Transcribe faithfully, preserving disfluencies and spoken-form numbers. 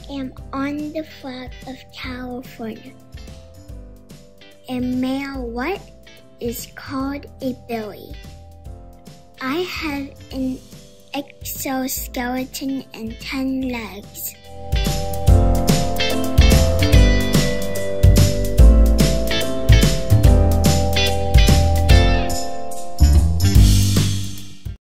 am on the flag of California. A male what is called a billy. I have an exoskeleton and ten legs.